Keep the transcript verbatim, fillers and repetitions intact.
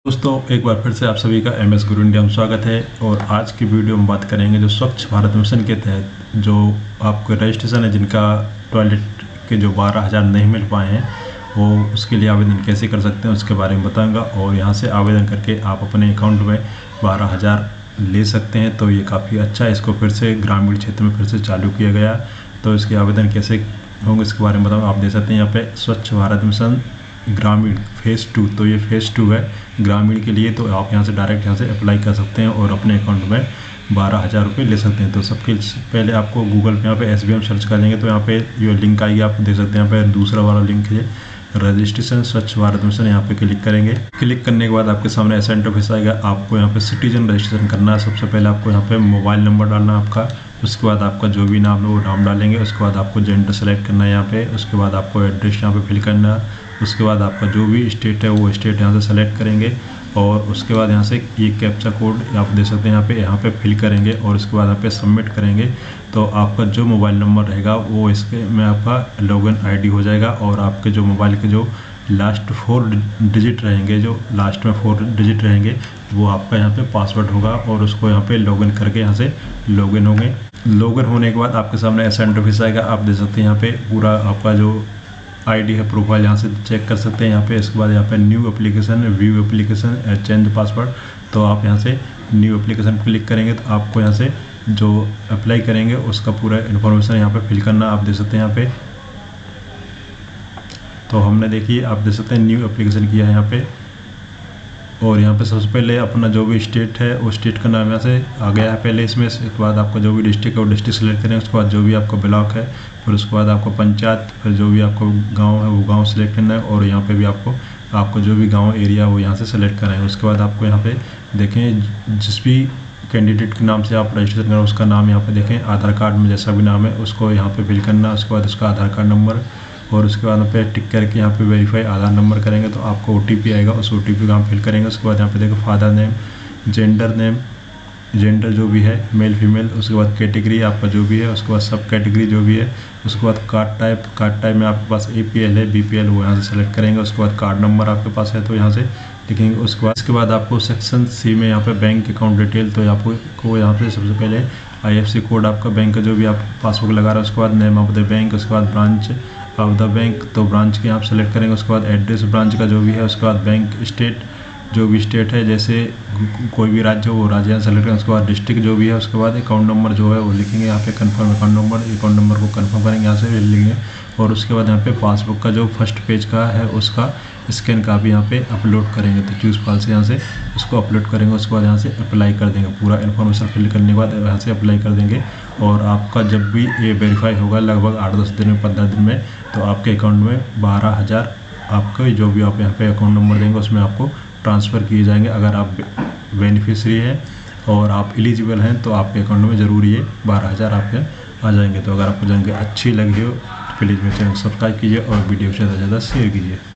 दोस्तों एक बार फिर से आप सभी का एम एस गुरु इंडिया में स्वागत है। और आज की वीडियो में बात करेंगे जो स्वच्छ भारत मिशन के तहत जो आपको रजिस्ट्रेशन है, जिनका टॉयलेट के जो बारह हज़ार नहीं मिल पाए हैं, वो उसके लिए आवेदन कैसे कर सकते हैं उसके बारे में बताऊंगा। और यहाँ से आवेदन करके आप अपने अकाउंट में बारह हज़ार ले सकते हैं, तो ये काफ़ी अच्छा है। इसको फिर से ग्रामीण क्षेत्र में फिर से चालू किया गया, तो इसके आवेदन कैसे होंगे इसके बारे में बताऊँ। आप देख सकते हैं यहाँ पे Swachh Bharat mission Grameen phase two, तो ये फेज़ टू है ग्रामीण के लिए। तो आप यहाँ से डायरेक्ट यहाँ से अप्लाई कर सकते हैं और अपने अकाउंट में बारह हज़ार रुपये ले सकते हैं। तो सबके पहले आपको गूगल पे यहाँ पे एस बी एम सर्च करेंगे तो यहाँ पे ये लिंक आएगी, आप देख सकते हैं यहाँ पे दूसरा वाला लिंक है रजिस्ट्रेशन स्वच्छ भारत मिशन। यहाँ पे क्लिक करेंगे। क्लिक करने के बाद आपके सामने ऐसा इंटरफेस आएगा। आपको यहाँ पे सिटीजन रजिस्ट्रेशन करना है। सबसे पहले आपको यहाँ पे मोबाइल नंबर डालना है आपका, उसके बाद आपका जो भी नाम है वो नाम डालेंगे। उसके बाद आपको जेंडर सेलेक्ट करना है यहाँ पे, उसके बाद आपको एड्रेस यहाँ पे फिल करना है। उसके बाद आपका जो भी स्टेट है वो स्टेट यहाँ से सेलेक्ट करेंगे और उसके बाद यहाँ से ये कैप्चा कोड आप दे सकते हैं यहाँ पे यहाँ पे फिल करेंगे और उसके बाद यहाँ पे सबमिट करेंगे। तो आपका जो मोबाइल नंबर रहेगा वो इसके में आपका लॉगिन आईडी हो जाएगा और आपके जो मोबाइल के जो लास्ट फोर डिजिट रहेंगे, जो लास्ट में फोर डिजिट रहेंगे वो आपका यहाँ पे पासवर्ड होगा और उसको यहाँ पे लॉगिन करके यहाँ से लॉगिन होंगे। लॉगिन होने के बाद आपके सामने ऐसा इंटरफेस आएगा। आप देख सकते हैं यहाँ पे पूरा आपका जो आईडी है प्रोफाइल यहाँ से चेक कर सकते हैं यहाँ पे। इसके बाद यहाँ पे new application, view application, change password. तो आप यहाँ से न्यू एप्लीकेशन क्लिक करेंगे तो आपको यहाँ से जो अप्लाई करेंगे उसका पूरा इन्फॉर्मेशन यहाँ पे फिल करना आप देख सकते हैं यहाँ पे। तो हमने देखिए आप देख सकते हैं न्यू एप्लीकेशन किया है यहाँ पे। और यहाँ पे सबसे पहले अपना जो भी स्टेट है वो स्टेट का नाम यहाँ से आ गया है पहले इसमें। इसके बाद आपका जो भी डिस्ट्रिक्ट है वो डिस्ट्रिक्ट सेलेक्ट करें। उसके बाद जो भी आपका ब्लॉक है, फिर उसके बाद आपको पंचायत, फिर जो भी आपको गांव है वो गांव सेलेक्ट करना है। और यहाँ पे भी आपको आपको जो भी गांव एरिया वो यहाँ से सेलेक्ट करना है। उसके बाद आपको यहाँ पे देखें जिस भी कैंडिडेट के नाम से आप रजिस्ट्रेशन करें उसका नाम यहाँ पे देखें, आधार कार्ड में जैसा भी नाम है उसको यहाँ पे फिल करना है। उसके बाद उसका आधार कार्ड नंबर और उसके बाद पे टिक करके यहाँ पे वेरीफाई आधार नंबर करेंगे तो आपको ओटीपी आएगा, उस ओटीपी को हम फिल करेंगे। उसके बाद यहाँ पे देखो father name, gender name, gender जो भी है मेल फीमेल, उसके बाद कैटेगरी आपका जो भी है, उसके बाद सब कैटेगरी जो भी है, उसके बाद कार्ड टाइप, कार्ड टाइप में आपके पास ए पी एल है, बी पी एल, वो यहाँ से सेलेक्ट करेंगे। उसके बाद कार्ड नंबर आपके पास है तो यहाँ से लिखेंगे। उसके बाद इसके बाद आपको सेक्शन सी में यहाँ पे बैंक अकाउंट डिटेल, तो आपको यहाँ पे सबसे पहले आई एफ सी कोड आपका बैंक का जो भी आप पासबुक लगा रहे हैं, उसके बाद नेम ऑफ द बैंक, उसके बाद ब्रांच ऑफ द बैंक, तो ब्रांच के आप सेलेक्ट करेंगे। उसके बाद एड्रेस ब्रांच का जो भी है, उसके बाद बैंक स्टेट जो भी स्टेट है, जैसे कोई भी राज्य हो वो राज्य यहाँ सेलेक्ट करेंगे। उसके बाद डिस्ट्रिक्ट जो भी है, उसके बाद अकाउंट नंबर जो है वो लिखेंगे यहाँ पे, confirm account number, account number को कंफर्म करेंगे यहाँ से लिखेंगे। और उसके बाद यहाँ पे पासबुक का जो फर्स्ट पेज का है उसका स्कैन का भी यहाँ पे अपलोड करेंगे। तो चूज़ फाइल से यहाँ से उसको अपलोड करेंगे। उसके बाद यहाँ से अप्लाई कर देंगे। पूरा इन्फॉर्मेशन फिल करने के बाद यहाँ से अप्लाई कर देंगे और आपका जब भी ये वेरीफाई होगा लगभग आठ दस दिन में, पंद्रह दिन में, तो आपके अकाउंट में बारह हज़ार आपका जो भी आप यहाँ पे अकाउंट नंबर देंगे उसमें आपको ट्रांसफ़र किए जाएंगे। अगर आप बेनिफिशरी हैं और आप एलिजिबल हैं तो आपके अकाउंट में ज़रूर ये बारह हज़ार आपके आ जाएंगे। तो अगर आपको जानकारी अच्छी लगी हो तो प्लीज़ मेरे चैनल को सब्सक्राइब कीजिए और वीडियो को ज़्यादा से ज़्यादा शेयर कीजिए।